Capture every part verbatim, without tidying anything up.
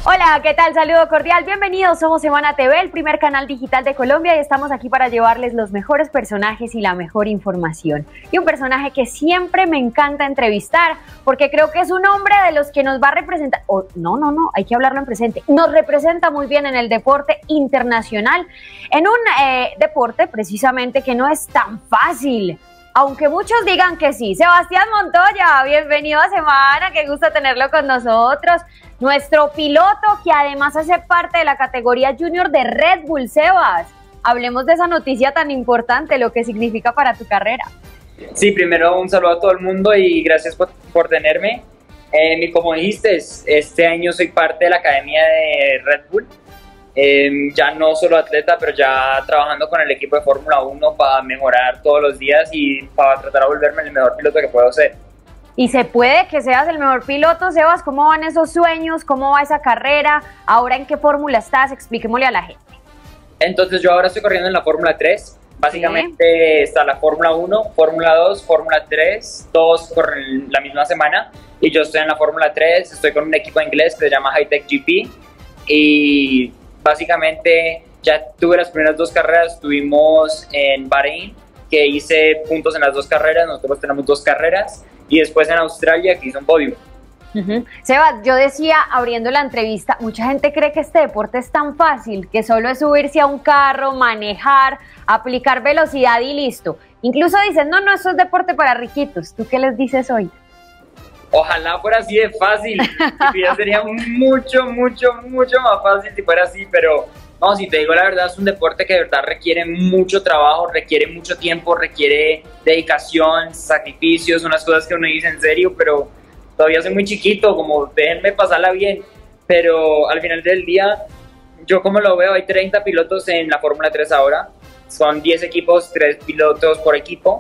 Hola, ¿qué tal? Saludo cordial, bienvenidos, somos Semana T V, el primer canal digital de Colombia y estamos aquí para llevarles los mejores personajes y la mejor información. Y un personaje que siempre me encanta entrevistar porque creo que es un hombre de los que nos va a representar, oh, no, no, no, hay que hablarlo en presente, nos representa muy bien en el deporte internacional, en un eh, deporte precisamente que no es tan fácil. Aunque muchos digan que sí. Sebastián Montoya, bienvenido a Semana, qué gusto tenerlo con nosotros. Nuestro piloto que además hace parte de la categoría junior de Red Bull. Sebas, hablemos de esa noticia tan importante, lo que significa para tu carrera. Sí, primero un saludo a todo el mundo y gracias por, por tenerme. Eh, y como dijiste, este año soy parte de la academia de Red Bull. Eh, ya no solo atleta, pero ya trabajando con el equipo de Fórmula uno para mejorar todos los días y para tratar de volverme el mejor piloto que puedo ser. Y se puede que seas el mejor piloto, Sebas. ¿Cómo van esos sueños? ¿Cómo va esa carrera? ¿Ahora en qué fórmula estás? Expliquémosle a la gente. Entonces yo ahora estoy corriendo en la Fórmula tres. Básicamente sí. Está la Fórmula uno, Fórmula dos, Fórmula tres, todos corren la misma semana. Y yo estoy en la Fórmula tres, estoy con un equipo inglés que se llama Hightech G P. Y básicamente ya tuve las primeras dos carreras, estuvimos en Bahrein, que hice puntos en las dos carreras, nosotros tenemos dos carreras, y después en Australia, que hice un podio. Uh-huh. Sebas, yo decía, abriendo la entrevista, mucha gente cree que este deporte es tan fácil, que solo es subirse a un carro, manejar, aplicar velocidad y listo. Incluso dicen, no, no, eso es deporte para riquitos. ¿Tú qué les dices hoy? Ojalá fuera así de fácil, ya sería mucho, mucho, mucho más fácil si fuera así, pero no, si te digo la verdad, es un deporte que de verdad requiere mucho trabajo, requiere mucho tiempo, requiere dedicación, sacrificios, unas cosas que uno dice en serio, pero todavía soy muy chiquito, como déjenme pasarla bien, pero al final del día, yo como lo veo, hay treinta pilotos en la Fórmula tres ahora, son diez equipos, tres pilotos por equipo.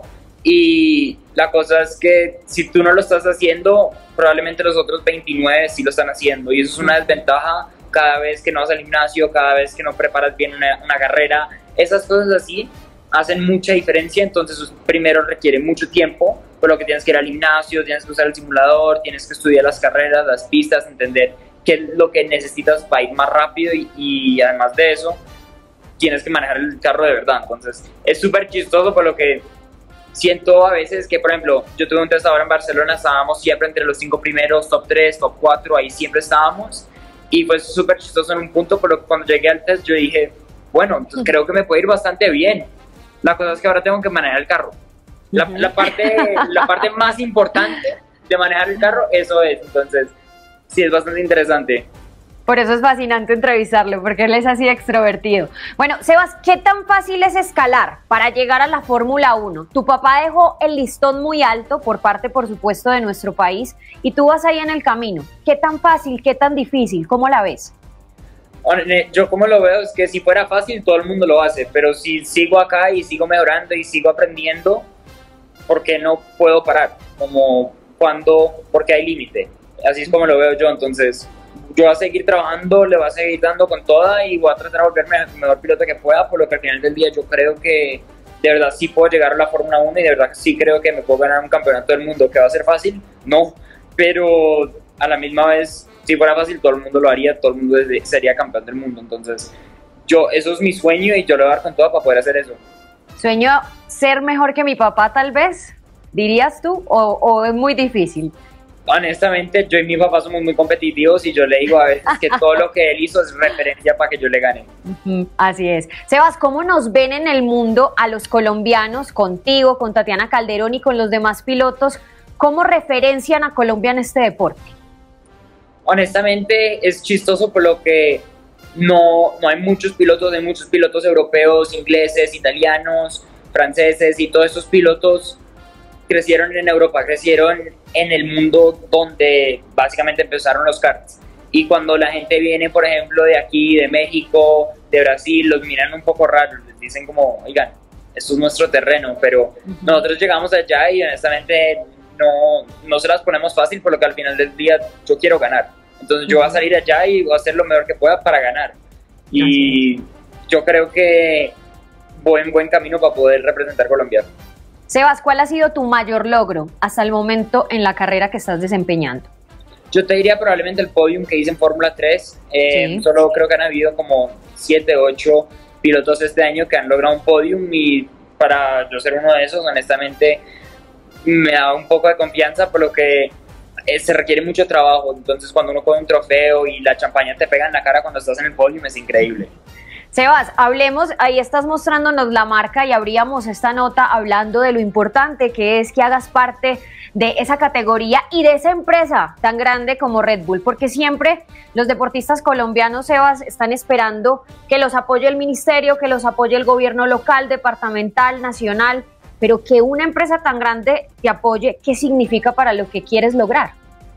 Y la cosa es que si tú no lo estás haciendo, probablemente los otros veintinueve sí lo están haciendo. Y eso es una desventaja cada vez que no vas al gimnasio, cada vez que no preparas bien una, una carrera. Esas cosas así hacen mucha diferencia. Entonces, primero requiere mucho tiempo, por lo que tienes que ir al gimnasio, tienes que usar el simulador, tienes que estudiar las carreras, las pistas, entender qué es lo que necesitas para ir más rápido. Y, y además de eso, tienes que manejar el carro de verdad. Entonces, es súper chistoso por lo que siento a veces que, por ejemplo, yo tuve un test ahora en Barcelona, estábamos siempre entre los cinco primeros, top tres, top cuatro, ahí siempre estábamos, y fue súper chistoso en un punto, pero cuando llegué al test yo dije, bueno, entonces creo que me puede ir bastante bien. La cosa es que ahora tengo que manejar el carro. La, la, parte, la parte más importante de manejar el carro, eso es, entonces sí, es bastante interesante. Por eso es fascinante entrevistarlo, porque él es así extrovertido. Bueno, Sebas, ¿qué tan fácil es escalar para llegar a la Fórmula uno? Tu papá dejó el listón muy alto, por parte, por supuesto, de nuestro país, y tú vas ahí en el camino. ¿Qué tan fácil, qué tan difícil? ¿Cómo la ves? Yo como lo veo es que si fuera fácil, todo el mundo lo hace, pero si sigo acá y sigo mejorando y sigo aprendiendo, ¿por qué no puedo parar? Como cuando, porque hay límite. Así es como lo veo yo, entonces yo voy a seguir trabajando, le voy a seguir dando con toda y voy a tratar de volverme el mejor piloto que pueda, por lo que al final del día yo creo que de verdad sí puedo llegar a la Fórmula uno y de verdad sí creo que me puedo ganar un campeonato del mundo. ¿Que va a ser fácil? No, pero a la misma vez, si fuera fácil, todo el mundo lo haría, todo el mundo sería campeón del mundo. Entonces, yo, eso es mi sueño y yo le voy a dar con toda para poder hacer eso. ¿Sueño ser mejor que mi papá tal vez? ¿Dirías tú? ¿O, o es muy difícil? Honestamente, yo y mi papá somos muy competitivos y yo le digo a veces que todo lo que él hizo es referencia para que yo le gane. Así es. Sebas, ¿cómo nos ven en el mundo a los colombianos, contigo, con Tatiana Calderón y con los demás pilotos? ¿Cómo referencian a Colombia en este deporte? Honestamente, es chistoso por lo que no, no hay muchos pilotos, hay muchos pilotos europeos, ingleses, italianos, franceses, y todos estos pilotos crecieron en Europa, crecieron en el mundo donde básicamente empezaron los karts. Y cuando la gente viene, por ejemplo, de aquí, de México, de Brasil, los miran un poco raros, les dicen como, oigan, esto es nuestro terreno, pero uh-huh. Nosotros llegamos allá y honestamente no, no se las ponemos fácil, por lo que al final del día yo quiero ganar. Entonces yo uh-huh. voy a salir allá y voy a hacer lo mejor que pueda para ganar. Y uh-huh. yo creo que voy en buen camino para poder representar a Colombia. Sebas, ¿cuál ha sido tu mayor logro hasta el momento en la carrera que estás desempeñando? Yo te diría probablemente el podium que hice en Fórmula tres. Eh, sí. Solo creo que han habido como siete, ocho pilotos este año que han logrado un podium y para yo ser uno de esos, honestamente, me da un poco de confianza por lo que eh, se requiere mucho trabajo. Entonces, cuando uno coge un trofeo y la champaña te pega en la cara cuando estás en el podium, es increíble. Sebas, hablemos, ahí estás mostrándonos la marca y abríamos esta nota hablando de lo importante que es que hagas parte de esa categoría y de esa empresa tan grande como Red Bull, porque siempre los deportistas colombianos, Sebas, están esperando que los apoye el ministerio, que los apoye el gobierno local, departamental, nacional, pero que una empresa tan grande te apoye, ¿qué significa para lo que quieres lograr?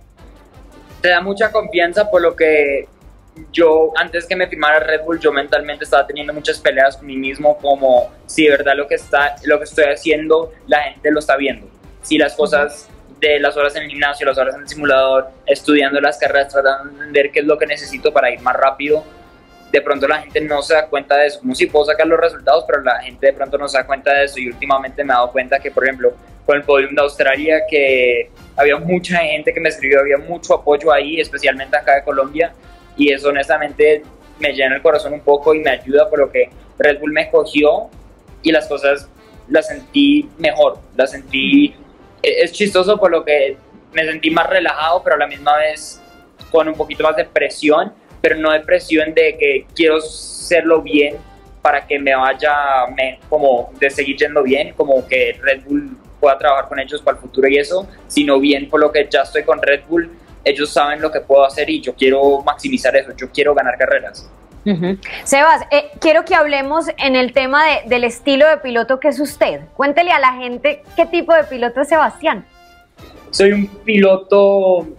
Te da mucha confianza, por lo que yo, antes que me firmara Red Bull, yo mentalmente estaba teniendo muchas peleas con mí mismo, como si de verdad lo que, está, lo que estoy haciendo, la gente lo está viendo. Si las cosas de las horas en el gimnasio, las horas en el simulador, estudiando las carreras, tratando de entender qué es lo que necesito para ir más rápido, de pronto la gente no se da cuenta de eso. Como si puedo sacar los resultados, pero la gente de pronto no se da cuenta de eso. Y últimamente me he dado cuenta que, por ejemplo, con el podium de Australia, que había mucha gente que me escribió, había mucho apoyo ahí, especialmente acá de Colombia, y eso honestamente me llena el corazón un poco y me ayuda, por lo que Red Bull me cogió y las cosas las sentí mejor, las sentí, es chistoso por lo que me sentí más relajado, pero a la misma vez con un poquito más de presión, pero no de presión de que quiero hacerlo bien para que me vaya, me, como de seguir yendo bien, como que Red Bull pueda trabajar con ellos para el futuro y eso, sino bien por lo que ya estoy con Red Bull. Ellos saben lo que puedo hacer y yo quiero maximizar eso, yo quiero ganar carreras. Uh-huh. Sebas, eh, quiero que hablemos en el tema de, del estilo de piloto que es usted. Cuéntele a la gente qué tipo de piloto es Sebastián. Soy un piloto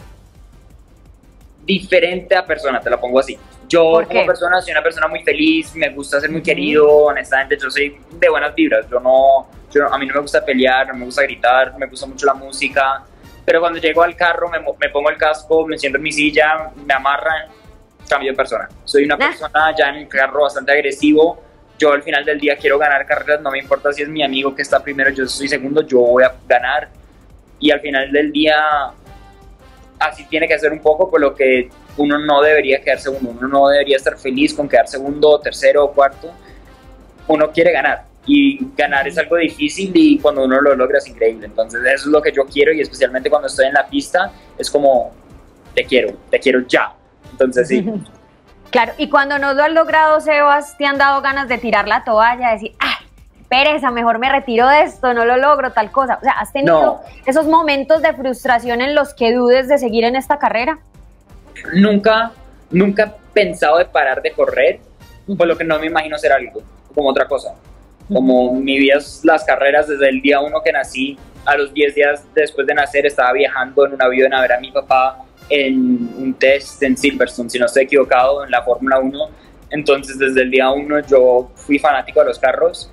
diferente a persona, te la pongo así. Yo como persona soy una persona muy feliz, me gusta ser muy uh-huh. querido, honestamente yo soy de buenas vibras, yo no, yo, a mí no me gusta pelear, no me gusta gritar, me gusta mucho la música. Pero cuando llego al carro, me, me pongo el casco, me siento en mi silla, me amarran, cambio de persona. Soy una persona ya en el carro bastante agresivo. Yo al final del día quiero ganar carreras, no me importa si es mi amigo que está primero, yo soy segundo, yo voy a ganar. Y al final del día, así tiene que ser un poco, por lo que uno no debería quedar segundo. Uno no debería estar feliz con quedar segundo, tercero o cuarto. Uno quiere ganar. Y ganar es algo difícil y cuando uno lo logra es increíble. Entonces eso es lo que yo quiero y especialmente cuando estoy en la pista es como, te quiero, te quiero ya. Entonces sí. Claro, y cuando no lo has logrado, Sebas, ¿te han dado ganas de tirar la toalla? De decir, ¡ay, pereza, mejor me retiro de esto, no lo logro, tal cosa! O sea, ¿has tenido no. esos momentos de frustración en los que dudes de seguir en esta carrera? Nunca, nunca he pensado de parar de correr, por lo que no me imagino hacer algo como otra cosa. Como mi vida es las carreras desde el día uno que nací, a los diez días después de nacer estaba viajando en un avión a ver a mi papá en un test en Silverstone, si no estoy equivocado, en la Fórmula uno. Entonces desde el día uno yo fui fanático de los carros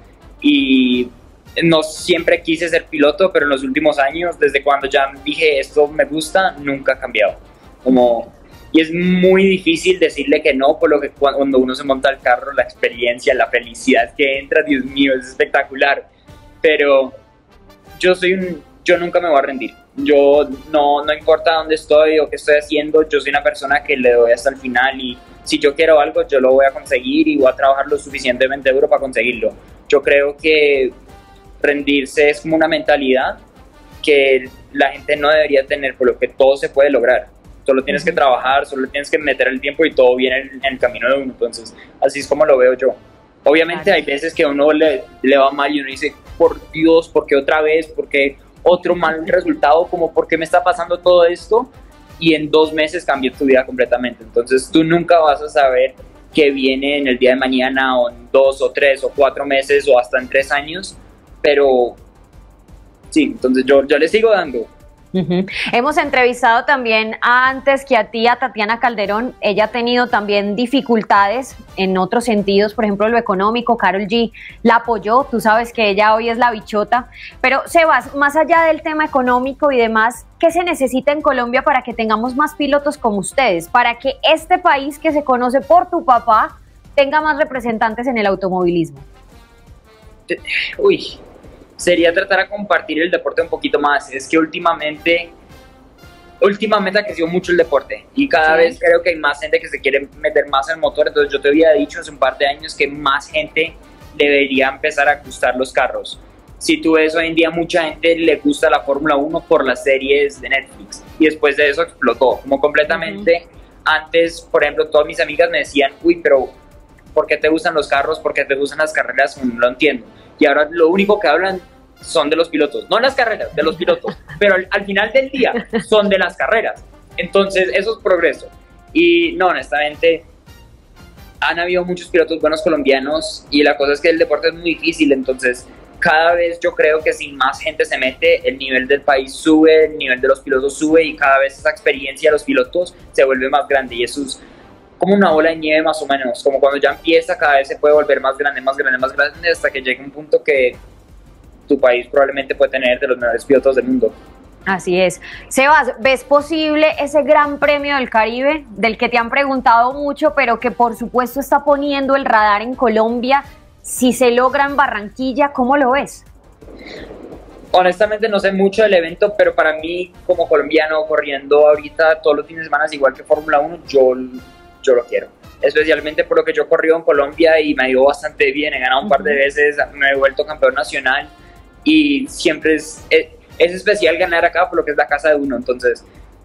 y no siempre quise ser piloto, pero en los últimos años, desde cuando ya dije esto me gusta, nunca ha cambiado. Como... Y es muy difícil decirle que no, por lo que cuando uno se monta al carro, la experiencia, la felicidad que entra, Dios mío, es espectacular. Pero yo soy un, yo nunca me voy a rendir. Yo no, no importa dónde estoy o qué estoy haciendo, yo soy una persona que le doy hasta el final y si yo quiero algo, yo lo voy a conseguir y voy a trabajar lo suficientemente duro para conseguirlo. Yo creo que rendirse es como una mentalidad que la gente no debería tener, por lo que todo se puede lograr. Solo tienes que trabajar, solo tienes que meter el tiempo y todo viene en, en el camino de uno. Entonces, así es como lo veo yo. Obviamente hay veces que a uno le, le va mal y uno dice, por Dios, ¿por qué otra vez? ¿Por qué otro mal resultado? Como, ¿por qué me está pasando todo esto? Y en dos meses cambió tu vida completamente. Entonces, tú nunca vas a saber qué viene en el día de mañana o en dos o tres o cuatro meses o hasta en tres años. Pero, sí, entonces yo, yo le sigo dando. Uh-huh. Hemos entrevistado también a, antes que a ti, a Tatiana Calderón. Ella ha tenido también dificultades en otros sentidos, por ejemplo lo económico. Karol G la apoyó, tú sabes que ella hoy es la bichota, pero Sebas, más allá del tema económico y demás, ¿qué se necesita en Colombia para que tengamos más pilotos como ustedes? Para que este país que se conoce por tu papá tenga más representantes en el automovilismo. Uy, sería tratar de compartir el deporte un poquito más. Es que últimamente últimamente ha crecido mucho el deporte y cada Sí. vez creo que hay más gente que se quiere meter más en el motor. Entonces yo te había dicho hace un par de años que más gente debería empezar a gustar los carros. Si tú ves hoy en día, mucha gente le gusta la Fórmula uno por las series de Netflix y después de eso explotó como completamente. Uh-huh. Antes, por ejemplo, todas mis amigas me decían, uy, pero ¿por qué te gustan los carros? ¿Por qué te gustan las carreras? No lo entiendo. Y ahora lo único que hablan son de los pilotos, no las carreras, de los pilotos, pero al, al final del día son de las carreras. Entonces eso es progreso. Y no, honestamente, han habido muchos pilotos buenos colombianos y la cosa es que el deporte es muy difícil, entonces cada vez yo creo que si más gente se mete, el nivel del país sube, el nivel de los pilotos sube y cada vez esa experiencia de los pilotos se vuelve más grande y eso es como una bola de nieve más o menos, como cuando ya empieza cada vez se puede volver más grande, más grande, más grande hasta que llegue un punto que tu país probablemente puede tener de los mejores pilotos del mundo. Así es. Sebas, ¿ves posible ese Gran Premio del Caribe del que te han preguntado mucho, pero que por supuesto está poniendo el radar en Colombia? Si se logra en Barranquilla, ¿cómo lo ves? Honestamente no sé mucho del evento, pero para mí como colombiano corriendo ahorita todos los fines de semana igual que Fórmula uno, yo, yo lo quiero. Especialmente por lo que yo he corrido en Colombia y me ha ido bastante bien, he ganado un uh-huh. par de veces, me he vuelto campeón nacional y siempre es, es, es especial ganar acá por lo que es la casa de uno, entonces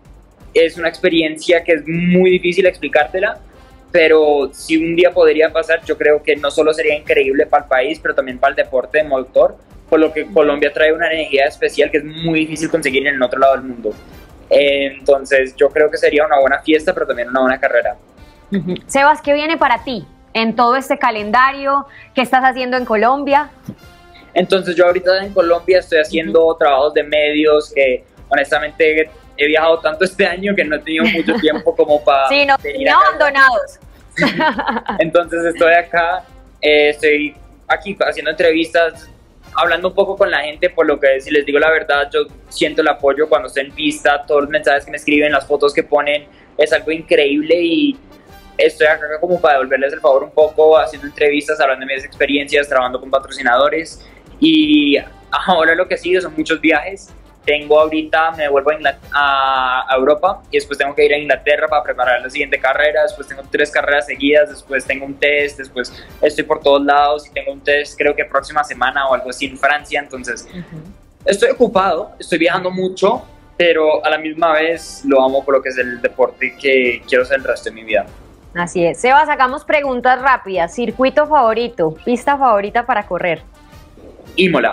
es una experiencia que es muy difícil explicártela, pero si un día podría pasar, yo creo que no solo sería increíble para el país, pero también para el deporte de motor, por lo que Colombia trae una energía especial que es muy difícil conseguir en el otro lado del mundo. Entonces yo creo que sería una buena fiesta, pero también una buena carrera. Uh-huh. Sebas, ¿qué viene para ti en todo este calendario? ¿Qué estás haciendo en Colombia? Entonces yo ahorita en Colombia estoy haciendo uh-huh. trabajos de medios que honestamente he viajado tanto este año que no he tenido mucho tiempo como para sí, no, venir no abandonados. Entonces estoy acá, eh, estoy aquí haciendo entrevistas, hablando un poco con la gente, por lo que si les digo la verdad, yo siento el apoyo cuando estoy en pista, todos los mensajes que me escriben, las fotos que ponen, es algo increíble y estoy acá como para devolverles el favor un poco, haciendo entrevistas, hablando de mis experiencias, trabajando con patrocinadores y ahora lo que sigue son muchos viajes. Tengo ahorita, me devuelvo a, Ingl- a Europa y después tengo que ir a Inglaterra para preparar la siguiente carrera, después tengo tres carreras seguidas, después tengo un test, después estoy por todos lados y tengo un test creo que próxima semana o algo así en Francia, entonces uh-huh. estoy ocupado, estoy viajando mucho, pero a la misma vez lo amo por lo que es el deporte que quiero hacer el resto de mi vida. Así es. Sebas, sacamos preguntas rápidas. Circuito favorito, pista favorita para correr. Imola.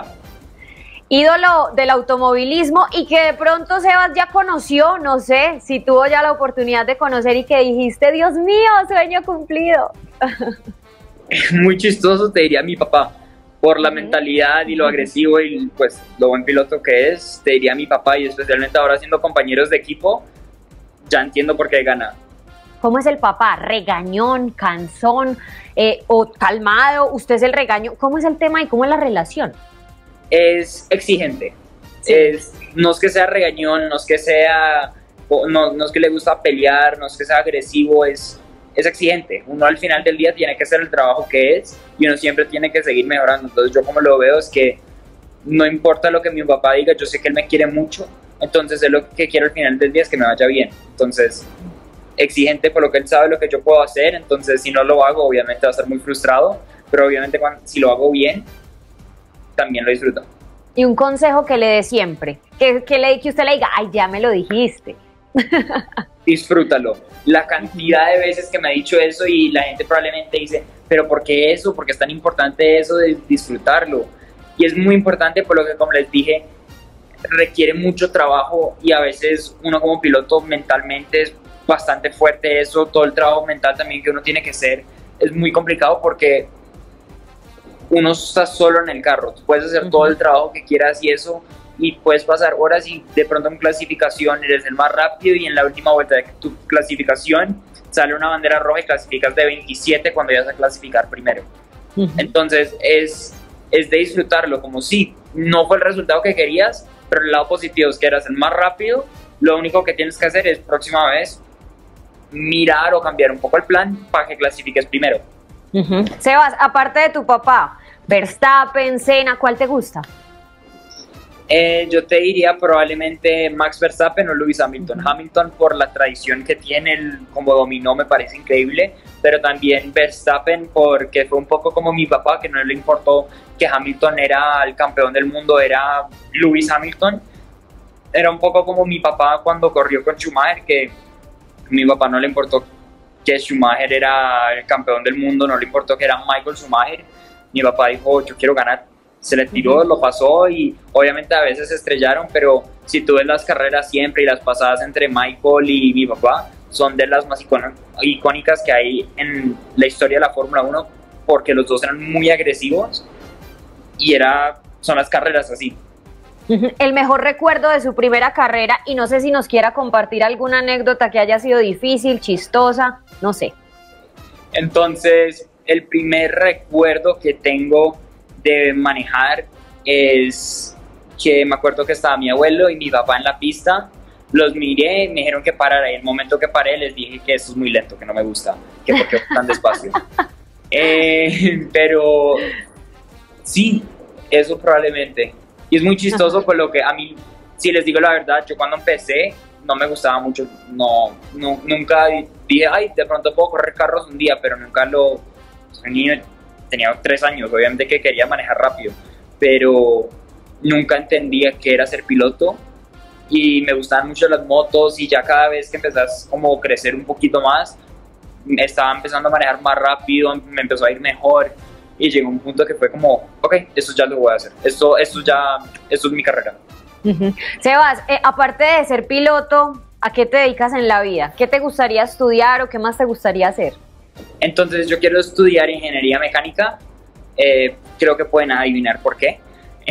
Ídolo del automovilismo y que de pronto Sebas ya conoció, no sé, si tuvo ya la oportunidad de conocer y que dijiste, Dios mío, sueño cumplido. Muy chistoso, te diría mi papá, por la uh-huh. mentalidad y lo agresivo y pues lo buen piloto que es, te diría mi papá y especialmente ahora siendo compañeros de equipo, ya entiendo por qué gana. ¿Cómo es el papá? ¿Regañón, cansón eh, o calmado? ¿Usted es el regaño? ¿Cómo es el tema y cómo es la relación? Es exigente, sí. es, no es que sea regañón, no es que sea, no, no es que le gusta pelear, no es que sea agresivo, es, es exigente. Uno al final del día tiene que hacer el trabajo que es y uno siempre tiene que seguir mejorando. Entonces yo como lo veo es que no importa lo que mi papá diga, yo sé que él me quiere mucho, entonces él lo que quiero al final del día es que me vaya bien. Entonces exigente por lo que él sabe lo que yo puedo hacer, entonces si no lo hago obviamente va a ser muy frustrado, pero obviamente cuando, si lo hago bien también lo disfruto. Y un consejo que le dé siempre, que, que, le, que usted le diga, ay, ya me lo dijiste. Disfrútalo. La cantidad de veces que me ha dicho eso y la gente probablemente dice, pero ¿por qué eso? ¿Por qué es tan importante eso de disfrutarlo? Y es muy importante por lo que, como les dije, requiere mucho trabajo y a veces uno como piloto mentalmente es bastante fuerte eso, todo el trabajo mental también que uno tiene que hacer es muy complicado porque uno está solo en el carro, tú puedes hacer uh-huh. todo el trabajo que quieras y eso, y puedes pasar horas y de pronto en clasificación eres el más rápido y en la última vuelta de tu clasificación sale una bandera roja y clasificas de veintisiete cuando ya vas a clasificar primero. Uh-huh. Entonces es, es de disfrutarlo, como si no fue el resultado que querías, pero el lado positivo es que eras el más rápido, lo único que tienes que hacer es próxima vez mirar o cambiar un poco el plan para que clasifiques primero. Uh-huh. Sebas, aparte de tu papá, Verstappen, Senna, ¿cuál te gusta? Eh, yo te diría probablemente Max Verstappen o Lewis Hamilton. Uh-huh. Hamilton por la tradición que tiene, el, como dominó, me parece increíble, pero también Verstappen porque fue un poco como mi papá, que no le importó que Hamilton era el campeón del mundo, era Lewis Hamilton. Era un poco como mi papá cuando corrió con Schumacher, que a mi papá no le importó que Schumacher era el campeón del mundo, no le importó que era Michael Schumacher. Mi papá dijo, yo quiero ganar. Se le tiró, lo pasó y obviamente a veces se estrellaron, pero si tú ves las carreras siempre y las pasadas entre Michael y mi papá, son de las más icónicas que hay en la historia de la Fórmula uno, porque los dos eran muy agresivos y era, son las carreras así. El mejor recuerdo de su primera carrera, y no sé si nos quiera compartir alguna anécdota que haya sido difícil, chistosa, no sé. Entonces, el primer recuerdo que tengo de manejar es que me acuerdo que estaba mi abuelo y mi papá en la pista, los miré, me dijeron que parara y en el momento que paré les dije que esto es muy lento, que no me gusta, que porque voy tan despacio. eh, pero sí, eso probablemente. Y es muy chistoso por lo que a mí, si les digo la verdad, yo cuando empecé no me gustaba mucho, no, no nunca dije, ay, de pronto puedo correr carros un día, pero nunca lo... Un niño, tenía tres años, obviamente que quería manejar rápido, pero nunca entendía qué era ser piloto y me gustaban mucho las motos y ya cada vez que empezás como a crecer un poquito más, estaba empezando a manejar más rápido, me empezó a ir mejor y llegó un punto que fue como, ok, esto ya lo voy a hacer, esto, esto ya, esto es mi carrera. Uh-huh. Sebas, eh, aparte de ser piloto, ¿a qué te dedicas en la vida? ¿Qué te gustaría estudiar o qué más te gustaría hacer? Entonces yo quiero estudiar ingeniería mecánica, eh, creo que pueden adivinar por qué,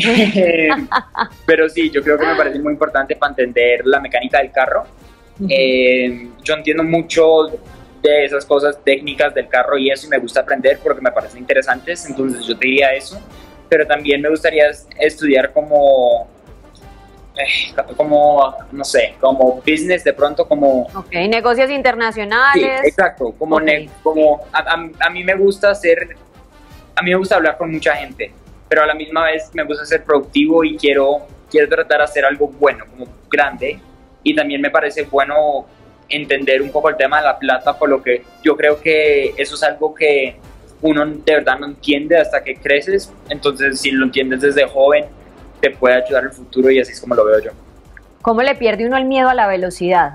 pero sí, yo creo que me parece muy importante para entender la mecánica del carro. Uh-huh. eh, yo entiendo mucho de esas cosas técnicas del carro y eso, y me gusta aprender porque me parecen interesantes, entonces yo te diría eso, pero también me gustaría estudiar como... como, no sé, como business de pronto, como... Ok, negocios internacionales. Sí, exacto, como, okay. ne, como a, a, a mí me gusta hacer, a mí me gusta hablar con mucha gente, pero a la misma vez me gusta ser productivo y quiero, quiero tratar de hacer algo bueno, como grande, y también me parece bueno entender un poco el tema de la plata, por lo que yo creo que eso es algo que uno de verdad no entiende hasta que creces, entonces si lo entiendes desde joven, te puede ayudar en el futuro y así es como lo veo yo. ¿Cómo le pierde uno el miedo a la velocidad?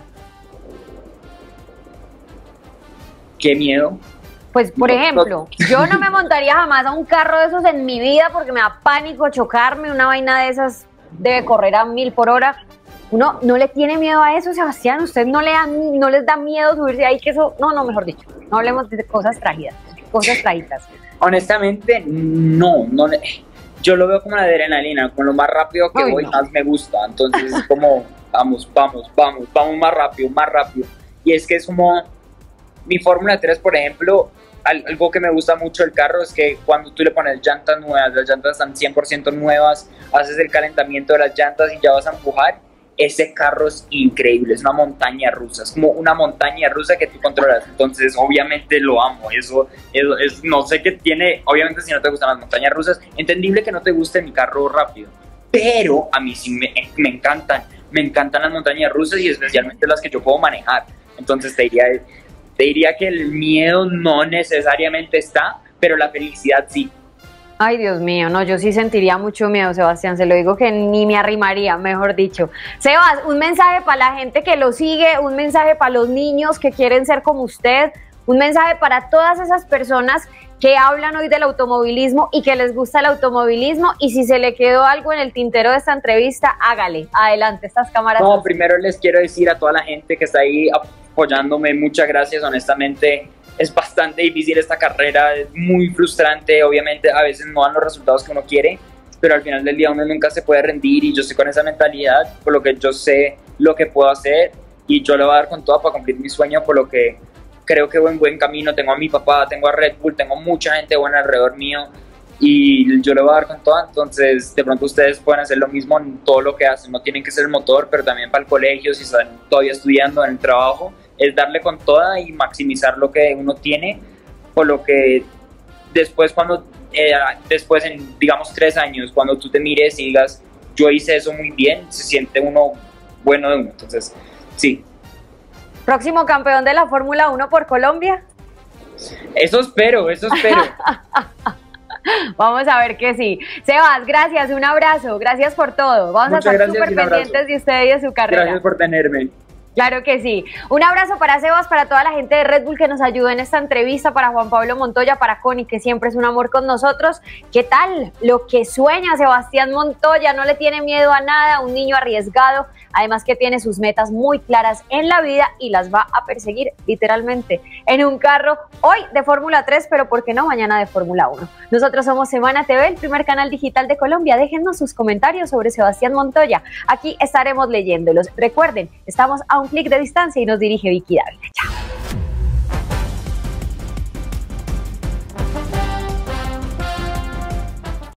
¿Qué miedo? Pues, por no, ejemplo, no. yo no me montaría jamás a un carro de esos en mi vida porque me da pánico chocarme, una vaina de esas debe correr a mil por hora. Uno no le tiene miedo a eso, Sebastián, ¿usted no, le da, no les da miedo subirse ahí? Que eso, no, no, mejor dicho, no hablemos de cosas trágicas, cosas trágicas. Honestamente, no, no le... Yo lo veo como la adrenalina, como lo más rápido que Ay, voy, no. más me gusta. Entonces es como, vamos, vamos, vamos, vamos más rápido, más rápido. Y es que es como, mi Fórmula tres, por ejemplo, algo que me gusta mucho del carro es que cuando tú le pones llantas nuevas, las llantas están cien por ciento nuevas, haces el calentamiento de las llantas y ya vas a empujar, ese carro es increíble, es una montaña rusa, es como una montaña rusa que tú controlas, entonces obviamente lo amo, eso, eso es, no sé qué tiene, obviamente si no te gustan las montañas rusas, entendible que no te guste mi carro rápido, pero a mí sí me, me encantan, me encantan las montañas rusas y especialmente las que yo puedo manejar, entonces te diría, te diría que el miedo no necesariamente está, pero la felicidad sí. Ay, Dios mío, no, yo sí sentiría mucho miedo, Sebastián, se lo digo que ni me arrimaría, mejor dicho. Sebas, un mensaje para la gente que lo sigue, un mensaje para los niños que quieren ser como usted, un mensaje para todas esas personas que hablan hoy del automovilismo y que les gusta el automovilismo, y si se le quedó algo en el tintero de esta entrevista, hágale, adelante, estas cámaras. No, primero les quiero decir a toda la gente que está ahí apoyándome, muchas gracias, honestamente. Es bastante difícil esta carrera, es muy frustrante, obviamente a veces no dan los resultados que uno quiere, pero al final del día uno nunca se puede rendir y yo estoy con esa mentalidad, por lo que yo sé lo que puedo hacer y yo le voy a dar con todo para cumplir mi sueño, por lo que creo que voy en buen camino, tengo a mi papá, tengo a Red Bull, tengo mucha gente buena alrededor mío y yo le voy a dar con todo, entonces de pronto ustedes pueden hacer lo mismo en todo lo que hacen, no tienen que ser el motor, pero también para el colegio, si están todavía estudiando en el trabajo, es darle con toda y maximizar lo que uno tiene, por lo que después cuando, eh, después en digamos tres años, cuando tú te mires y digas, yo hice eso muy bien, se siente uno bueno de uno, entonces sí. ¿Próximo campeón de la Fórmula uno por Colombia? Eso espero, eso espero. Vamos a ver que sí. Sebas, gracias, un abrazo, gracias por todo. Vamos Muchas a estar gracias, súper pendientes de usted y de su carrera. Gracias por tenerme. Claro que sí. Un abrazo para Sebas, para toda la gente de Red Bull que nos ayudó en esta entrevista, para Juan Pablo Montoya, para Connie, que siempre es un amor con nosotros. ¿Qué tal? Lo que sueña Sebastián Montoya, no le tiene miedo a nada, un niño arriesgado, además que tiene sus metas muy claras en la vida y las va a perseguir literalmente en un carro, hoy de Fórmula tres, pero ¿por qué no mañana de Fórmula uno? Nosotros somos Semana T V, el primer canal digital de Colombia. Déjennos sus comentarios sobre Sebastián Montoya. Aquí estaremos leyéndolos. Recuerden, estamos a un clic de distancia y nos dirige Vicky Dávila. Chao.